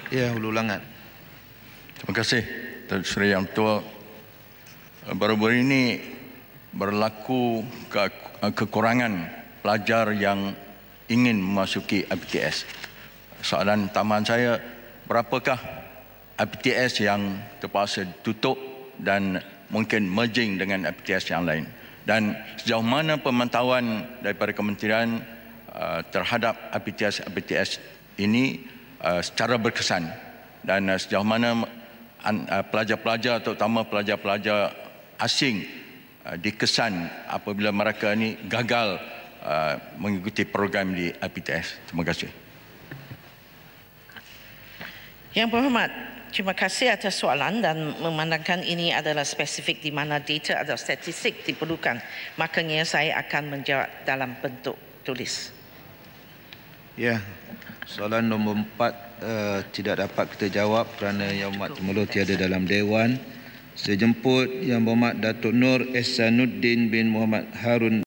Ya, Hulu Langat. Terima kasih, Datuk Seri Yang Tua. Baru-baru ini berlaku kekurangan pelajar yang ingin memasuki IPTS. Soalan tambahan saya, berapakah IPTS yang terpaksa tutup dan mungkin merging dengan IPTS yang lain? Dan sejauh mana pemantauan daripada kementerian terhadap IPTS ini secara berkesan, dan sejauh mana pelajar-pelajar, terutama pelajar-pelajar asing, dikesan apabila mereka ini gagal mengikuti program di IPTS. Terima kasih. Yang Berhormat, terima kasih atas soalan dan memandangkan ini adalah spesifik di mana data atau statistik diperlukan, makanya saya akan menjawab dalam bentuk tulis. Ya, soalan nombor 4 tidak dapat kita jawab kerana Yang Berhormat Temerloh tiada dalam Dewan. Saya jemput Yang Berhormat Datuk Nur Ehsanuddin bin Muhammad Harun